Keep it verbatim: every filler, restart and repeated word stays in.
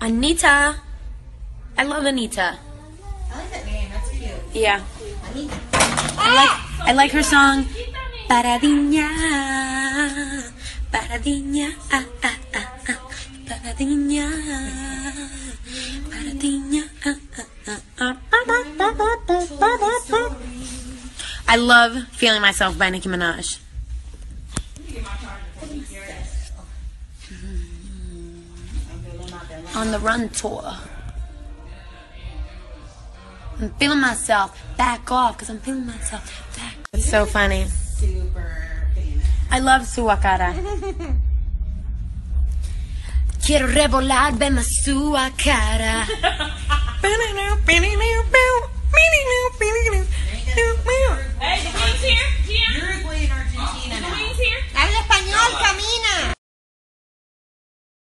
Anita. I love Anita. I like that name. That's cute. Yeah. Anita. I like I like her song. Paradinha, paradinha, ah, ah, ah, ah. Paradinha, paradinha, ah, ah, ah. I love Feeling Myself by Nicki Minaj. On the Run tour. I'm feeling myself. Back off, because I'm feeling myself. Back. It's so funny. Super famous. I love Su Cara. Quiero revolar, veme su cara.